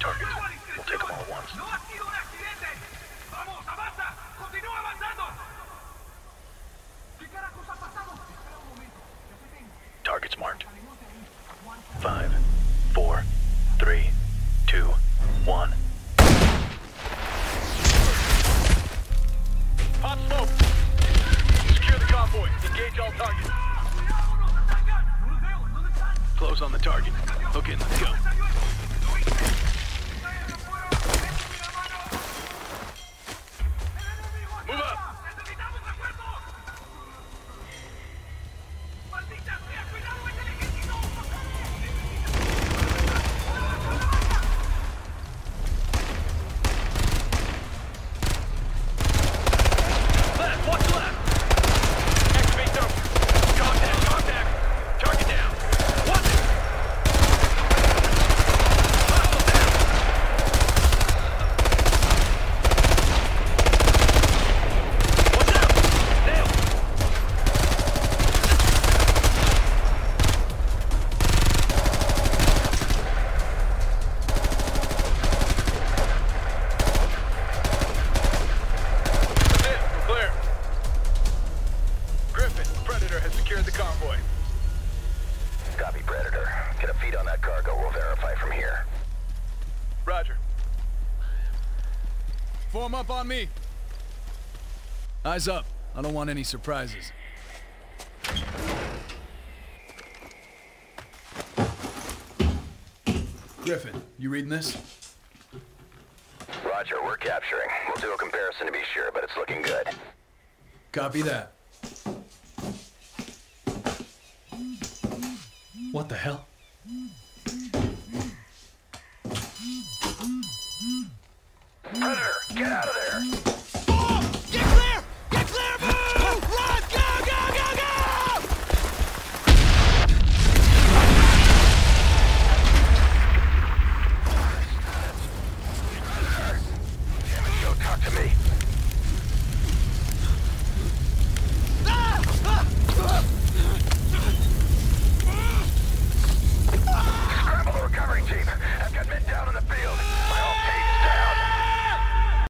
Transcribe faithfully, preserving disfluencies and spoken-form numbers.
targets. We'll take them all at once. Targets marked. Five, four, three, two, one. Pop smoke. Secure the convoy. Engage all targets. Close on the target. Hook in, let's go. Move up. Left, watch left. Activate those. Contact, contact. Target down. Watch it. Hostile down. Watch out. Nailed. That's it. We're clear. Griffin, Predator has secured the convoy. Copy, Predator. Get a feed on that cargo. We'll verify from here. Roger. Form up on me. Eyes up. I don't want any surprises. Griffin, you reading this? Roger, we're capturing. We'll do a comparison to be sure, but it's looking good. Copy that. What the hell? Predator, get out of there! Get clear! Get clear! Move! Run! Go! Go! Go! Go! Damn it, Joe, talk to me.